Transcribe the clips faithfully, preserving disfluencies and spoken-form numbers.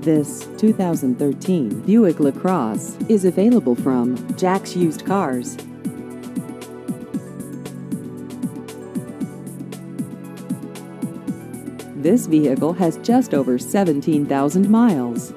This two thousand thirteen Buick LaCrosse is available from Jack's Used Cars. This vehicle has just over seventeen thousand miles.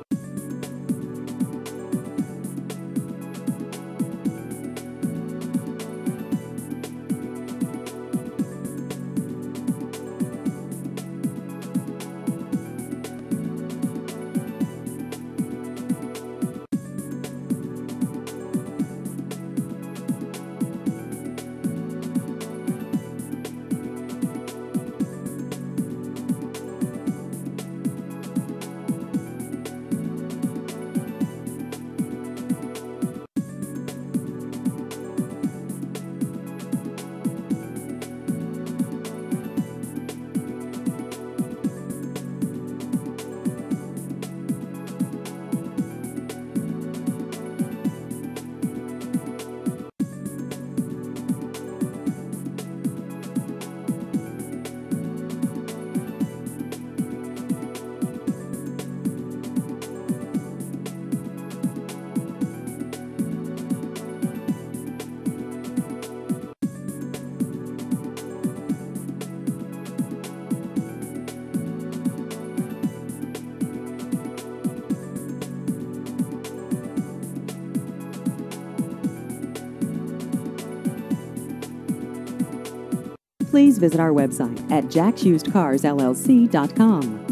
Please visit our website at jacks used cars L L C dot com.